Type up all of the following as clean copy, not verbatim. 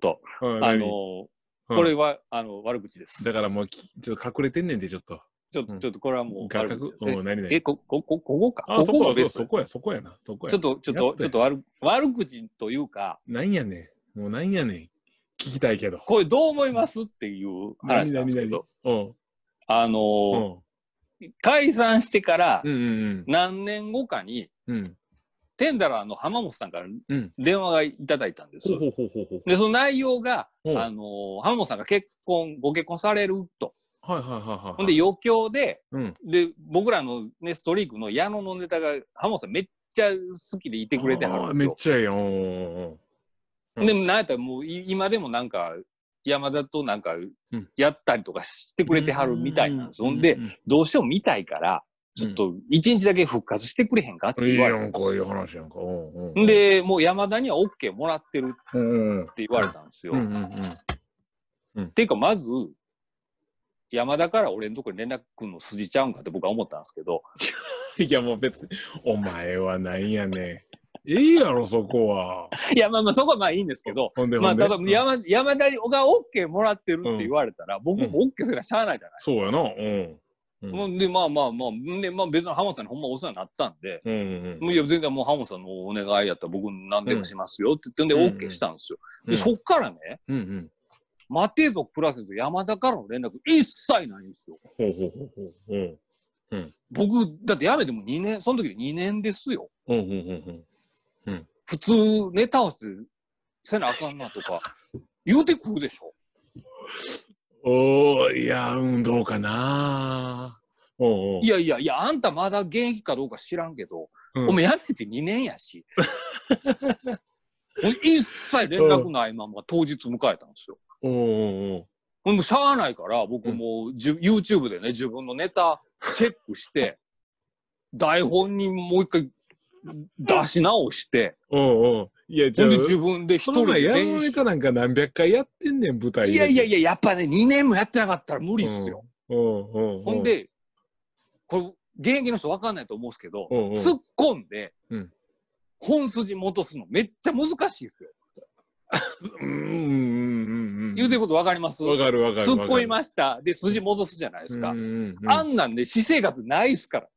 と、これは、悪口です。 だからもう、ちょっと隠れてんねんで、ちょっと。 ちょっと、これはもう悪口です。 何ここか。 あ、 ここがベストです。 そこやな。そこや。 ちょっと悪口というか。 なんやねん。もうなんやねん。聞きたいけど。 これどう思いますっていう話なんですけど。解散してから何年後かに、テンダラーの浜本さんから電話がいただいたんです。で、その内容が、浜本さんがご結婚されると。ほんで余興で、で、僕らのね、ストリークの矢野のネタが、浜本さんめっちゃ好きでいてくれてはるんですよ。 めっちゃええよ。 でも、なんやったらもう今でもなんか、山田となんか、やったりとかしてくれてはるみたいなんです。ほんで、どうしても見たいから、ちょっと一日だけ復活してくれへんかって言われたんですよ。 いい話やんか。 で、もう山田には OK もらってるって言われたんですよ。っていうか、まず、山田から俺のところに連絡来るの筋ちゃうんかって僕は思ったんですけど。 いや、もう別に、お前はなんやねん。いいやろ、そこは。 いや、まあそこはまあいいんですけど、まあ、ただ山田が OK もらってるって言われたら、僕も OK すればしゃあないじゃないですか。 そうやな。 で、まあ、別に浜本さんにほんまお世話になったんで、いや、全然もう浜本さんのお願いやったら僕何でもしますよって言ってんで OK したんですよ。で、そっからね、待てぞプラスと山田からの連絡一切ないんですよ。僕、だって辞めても2年、その時2年ですよ。普通、ネタ合わせせなあかんなとか、言うてくるでしょ。 いや、どうかな。 いや、あんたまだ現役かどうか知らんけど、お前辞めて2年やし。一切連絡ないまま当日迎えたんですよ。もうしゃあないから、僕もYouTube でね、自分のネタチェックして、台本にもう一回出し直して、 いや、 ほんで自分で一人でやるネタなんか何百回やってんねん、舞台で。 いや、やっぱね、2年もやってなかったら無理っすよ。ほんで、これ、現役の人分かんないと思うんですけど、突っ込んで、本筋戻すのめっちゃ難しいですよ。言うてること分かります？ 分かる。 突っ込みました。で、筋戻すじゃないですか。あんなんで私生活ないっすから。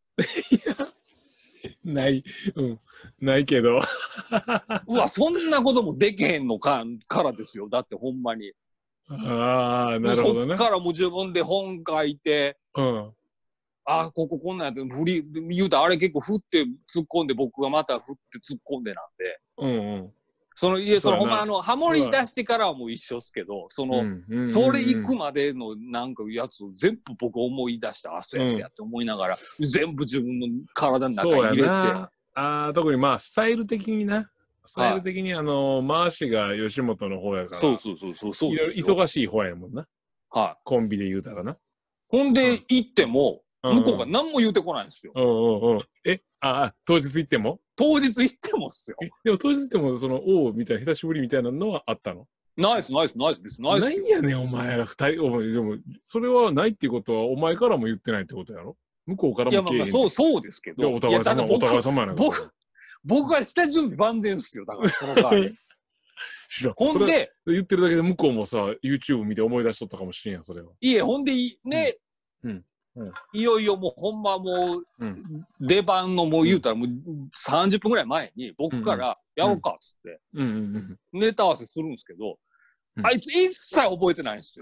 ないけど。 うわ、そんなこともできへんのからですよ。だってほんまに。 なるほどね。 そっからもう自分で本書いて、こんなんやって言うたらあれ結構振って突っ込んで僕がまた振って突っ込んでなんで。そのほんまハモリ出してからはもう一緒っすけど、それ行くまでのなんかやつを全部僕思い出して、そうやって思いながら、全部自分の体の中に入れて。 特にまあ、スタイル的に回しが吉本の方やから。 そう。 忙しい方やもんな。コンビで言うたらな。 ほんで行っても、向こうが何も言うてこないんですよ。 当日行っても当日行ってもっすよ。 でも当日行っても、みたいな、久しぶりみたいなのはあったの？ ナイス。ないやねん、お前ら二人。でも、それはないっていうことは、お前からも言ってないってことやろ？向こうからも。 いや、まあ、そうですけど。 お互い様やな。 僕は下準備万全っすよ。だから、その代わり。ほんで、 言ってるだけで向こうもさ、YouTube 見て思い出しとったかもしれんやん、それは。 いえ、ほんで、ね、いよいよもうほんまもう、出番のもう言うたらもう30分ぐらい前に僕からやろうかっつって、ネタ合わせするんですけど、あいつ一切覚えてないんですよ。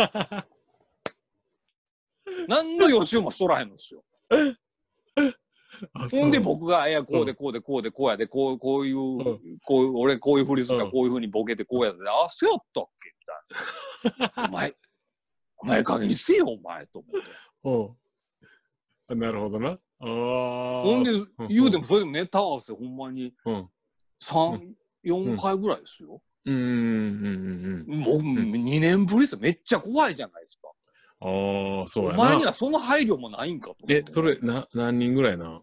何の予習もしとらへんのですよ。ほんで僕が、こうでこうやで、俺こういうふりするからこういうふうにボケてこうやで、そうやったっけみたいな。お前加減にせよ、お前と思って。 なるほどな。 ほんで、言うてもそれでもネタ合わせほんまに3、4回ぐらいですよ。もう2年ぶりですよ。めっちゃ怖いじゃないですか。 そうやな。 お前にはその配慮もないんかと。 それ、何人ぐらいな、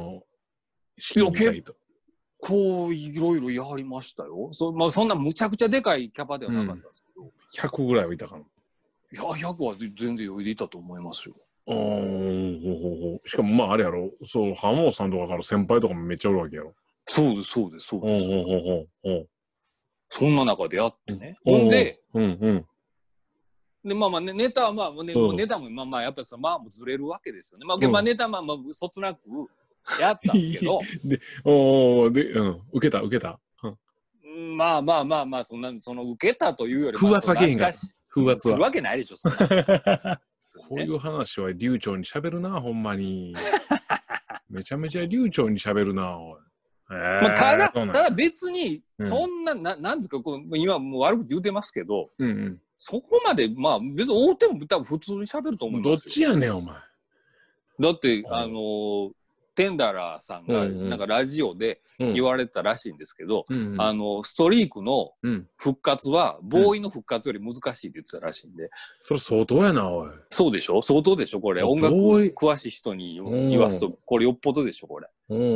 こう、いろいろやりましたよ。そんなむちゃくちゃでかいキャパではなかったですけど。 100ぐらいはいたかな。 いや、100は全然余裕でいたと思いますよ。 しかも、まあ、あれやろ。浜本さんとかから先輩とかもめっちゃおるわけやろ。 そうです。 そんな中でやってね。ほんで、で、まあまあ、ネタはまあ、ネタもまあまあ、やっぱりまあ、もうずれるわけですよね。まあ、ネタはまあ、そつなくやったんですけど。 で、受けた。 まあまあまあまあ、その受けたというより風圧はけへんが。風圧は。 するわけないでしょ、そんな。こういう話は流暢に喋るな、ほんまに。めちゃめちゃ流暢に喋るな、おい。 まあ、ただ別に、そんな、なんですか、今もう悪く言うてますけど、そこまで、まあ別に大手も多分普通に喋ると思いますよ。 どっちやねん、お前。 だって、テンダラーさんが、なんかラジオで言われたらしいんですけど、ストリークの復活は、ボーイの復活より難しいって言ってたらしいんで。 それ相当やな、おい。 そうでしょ相当でしょこれ。音楽詳しい人に言わすと、これよっぽどでしょこれ。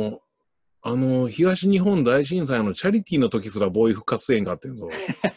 東日本大震災のチャリティーの時すらボーイ復活せえんかってんぞ。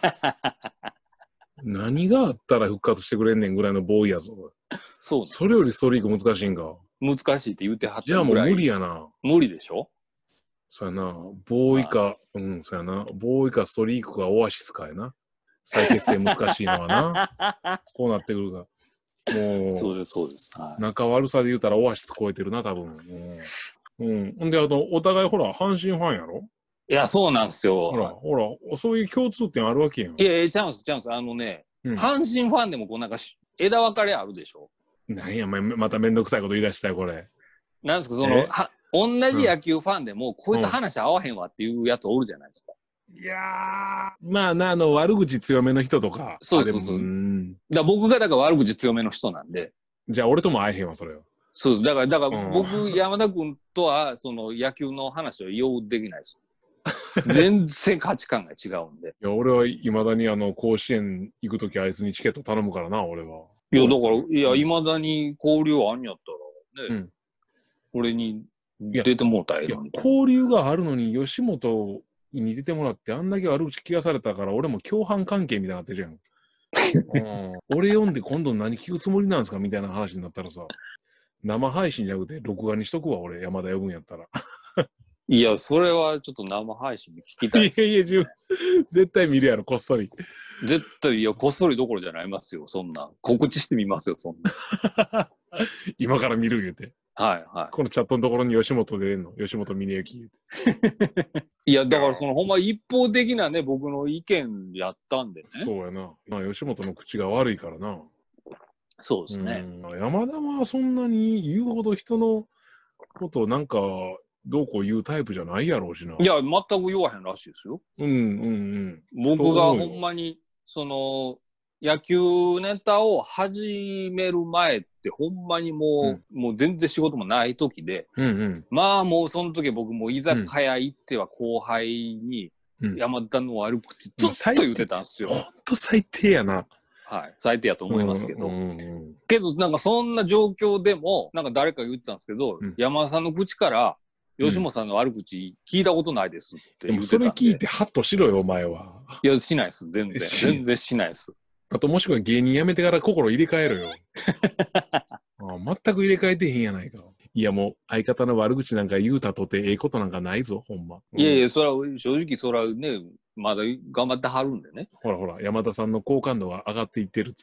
何があったら復活してくれんねんぐらいのボーイやぞ。 そう。 それよりストリーク難しいんか。 難しいって言ってはったぐらい。 じゃあもう無理やな。 無理でしょそうやな。ボーイか、そうやな。ボーイかストリークかオアシスかやな。再結成難しいのはな。そうなってくるが。もう、 そうです、そうです。 仲悪さで言うたらオアシス超えてるな、多分。ほんで、お互いほら、阪神ファンやろいや、そうなんですよ。 ほら、そういう共通点あるわけやん。 いや、チャンス。阪神ファンでもなんか枝分かれあるでしょなんや、まためんどくさいこと言い出したよ、これ。 なんですか、同じ野球ファンでも、こいつ話合わへんわっていうやつおるじゃないですか。 いやー、まあ悪口強めの人とか。 そう。僕がだから悪口強めの人なんで。 じゃあ俺とも会えへんわ、それは。 そうです。だから僕、山田君とは、野球の話をようできないです。全然価値観が違うんで。 いや、俺はいまだに甲子園行くときあいつにチケット頼むからな、俺は。 いや、だから、いまだに交流あんやったらね、俺に出てもうたらええのに。 交流があるのに、吉本に出てもらって、あんだけ悪口聞かされたから、俺も共犯関係みたいになってるやん。俺読んで今度何聞くつもりなんですかみたいな話になったらさ、生配信じゃなくて録画にしとくわ、俺、山田呼ぶんやったら。 いや、それはちょっと生配信で聞きたい。 いや、絶対見るやろ、こっそり。 絶対、いや、こっそりどころじゃないますよ、そんな。告知してみますよ、そんな。 今から見る言うて。 はい。 このチャットのところに吉本出んの。吉本峰行言うて。いや、だからほんま一方的なね、僕の意見やったんでね。 そうやな。まあ、吉本の口が悪いからな。 そうですね。 山田はそんなに言うほど人のことをなんか、どうこう言うタイプじゃないやろうしな。 いや、全く言わへんらしいですよ。僕がほんまに、野球ネタを始める前ってほんまにもう全然仕事もない時で、まあもうその時僕も居酒屋行っては後輩に山田の悪口ずっと言ってたんですよ。 ほんと最低やな。 はい。最低やと思いますけど。けどなんかそんな状況でも、なんか誰か言ってたんですけど、山田さんの口から、吉本さんの悪口聞いたことないですって言ってたんで。 それ聞いてハッとしろよ、お前は。 いや、しないです。全然しないです。 あともしくは芸人辞めてから心入れ替えろよ。全く入れ替えてへんやないか。いやもう相方の悪口なんか言うたとてええことなんかないぞ、ほんま。 いやいや、それは正直それはね、まだ頑張ってはるんでね。 ほら、山田さんの好感度が上がっていってるっつって。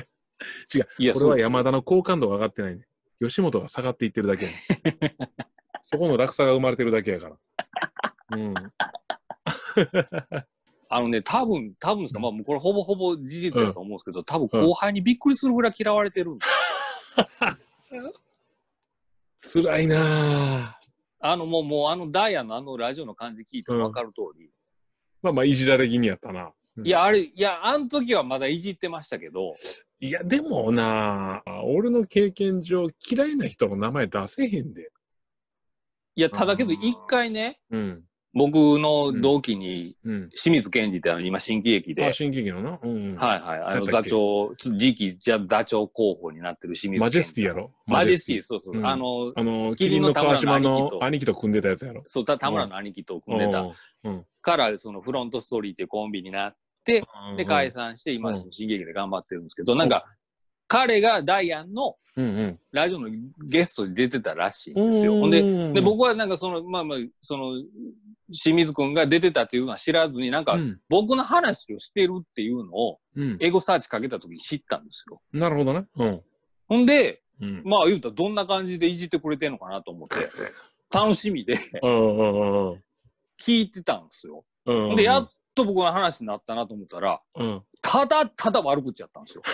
違う、これは山田の好感度が上がってないね。吉本が下がっていってるだけやね。そこの落差が生まれてるだけやから。 多分ですか、まあ、これほぼほぼ事実だと思うんですけど、多分後輩にびっくりするぐらい嫌われてるんです。 辛いなぁ。もうダイヤのラジオの感じ聞いても分かる通り。 まあ、いじられ気味やったな。 いや、あの時はまだいじってましたけど。 いや、でもな俺の経験上、嫌いな人の名前出せへんで。 いや、ただけど一回ね、僕の同期に、清水健二って今、新喜劇で。 新喜劇のな。 はい。座長、次期座長候補になってる清水健二。 マジェスティやろ。 マジェスティ、そう。 キリンの川島の兄貴と組んでたやつやろ。 そう、田村の兄貴と組んでた。から、フロントストーリーっていうコンビになって、で、解散して、今、新喜劇で頑張ってるんですけど、なんか、彼がダイアンのラジオのゲストに出てたらしいんですよ。で、僕はなんか清水くんが出てたっていうのは知らずに、なんか、僕の話をしてるっていうのを、エゴサーチかけたときに知ったんですよ。 なるほどね。 ほんで、まあ言うたらどんな感じでいじってくれてんのかなと思って、楽しみで聞いてたんですよ。で、やっと僕の話になったなと思ったら、ただただ悪口やったんですよ。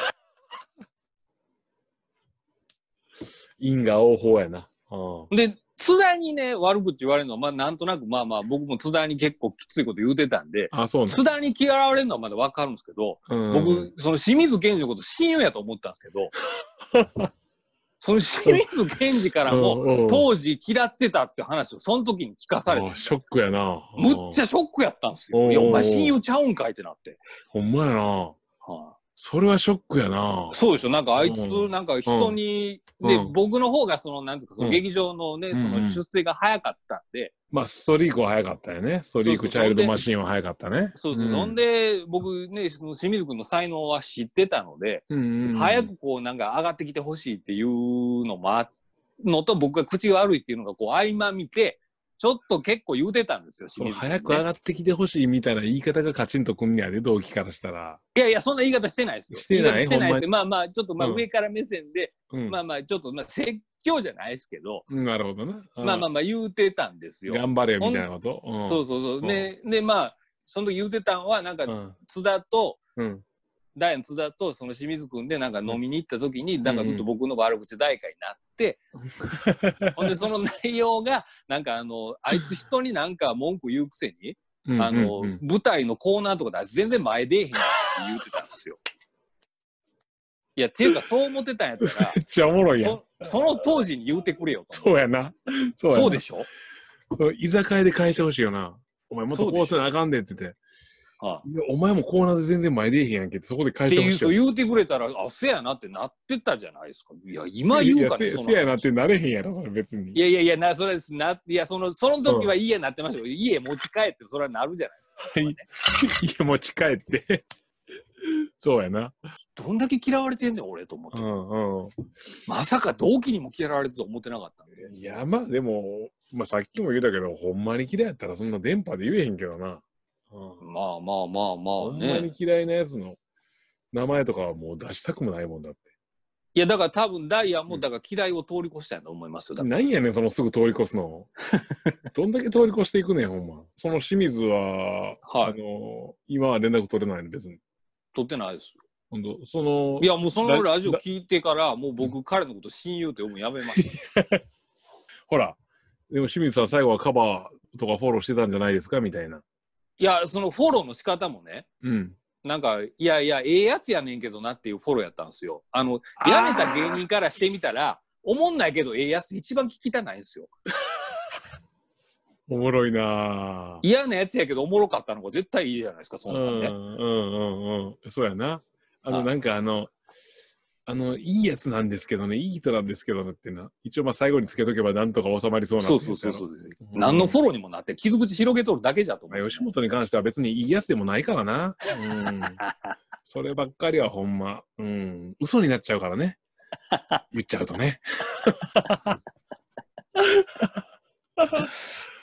因果応報やな。 で、津田にね、悪口言われるのは、まあなんとなく、まあまあ僕も津田に結構きついこと言うてたんで、津田に嫌われるのはまだわかるんですけど、僕、その清水健二のこと親友やと思ったんですけど、その清水健二からも当時嫌ってたって話をその時に聞かされて。 ショックやな。 むっちゃショックやったんですよ。いや、お前親友ちゃうんかいってなって。 ほんまやな。それはショックやな。 そうでしょ。なんかあいつ、なんか人に、で、僕の方がその、なんですか、その劇場のね、その出世が早かったんで。 まあ、ストリークは早かったよね。ストリークチャイルドマシンは早かったね。 そうそう。ほんで、僕ね、その清水君の才能は知ってたので、早くこう、なんか上がってきてほしいっていうのものと、僕が口が悪いっていうのがこう、合間見て、ちょっと結構言うてたんですよ、 清水君、ね。早く上がってきてほしいみたいな言い方がカチンとくんねやで、同期からしたら。 いやいや、そんな言い方してないですよ。 してないですよ。まあまあ、ちょっとまあ上から目線で、まあまあ、ちょっとまあ説教じゃないですけど。 なるほどな。 まあまあまあ言うてたんですよ。 頑張れみたいなこと。 そうそうそう。で、まあ、その時言うてたんは、なんか、津田と、ダイアン津田とその清水くんでなんか飲みに行った時に、なんかずっと僕の悪口大会になって、ほんでその内容が、なんかあいつ人になんか文句言うくせに、舞台のコーナーとかで全然前出えへんって言うてたんですよ。いや、っていうかそう思ってたんやったら、 めっちゃおもろいやん。 その当時に言うてくれよと。 そうやな。 そうでしょ？ 居酒屋で返してほしいよな。お前もっとこうせなあかんでって言って。お前もコーナーで全然前出えへんやんけって、そこで返してほしい。 って言うてくれたら、あ、せやなってなってたじゃないですか。いや、今言うからね。 せやなってなれへんやろ、それ別に。 いやいやいや、それですな、いや、その時は家なってましたけど、家持ち帰って、それはなるじゃないですか。 家持ち帰って。そうやな。 どんだけ嫌われてんねん、俺と思って。まさか同期にも嫌われてると思ってなかったんで。 いや、まあでも、まあさっきも言うたけど、ほんまに嫌いやったらそんな電波で言えへんけどな。 まあまあまあまあね。 ほんまに嫌いなやつの名前とかはもう出したくもないもんだって。 いや、だから多分ダイヤもだから嫌いを通り越したんやと思いますよ。 なんやねん、そのすぐ通り越すの。どんだけ通り越していくねん、ほんま。その清水は、今は連絡取れないの、別に。 取ってないですよ。 ほんと、その。 いや、もうそのラジオ聞いてから、もう僕、彼のこと親友って呼ぶのやめました。 ほら、でも清水さん最後はカバーとかフォローしてたんじゃないですかみたいな。 いや、そのフォローの仕方もね、なんか、いやいや、ええやつやねんけどなっていうフォローやったんですよ。辞めた芸人からしてみたら、おもんないけどええやつ一番聞きたないんですよ。 おもろいなぁ。 嫌なやつやけどおもろかったのが絶対いいじゃないですか、そんなんね。 そうやな。なんかいいやつなんですけどね、いい人なんですけどねってな。一応まあ最後につけとけばなんとか収まりそうな。 そう。何のフォローにもなって、傷口広げとるだけじゃと思う。 吉本に関しては別にいいやつでもないからな。そればっかりはほんま、嘘になっちゃうからね。言っちゃうとね。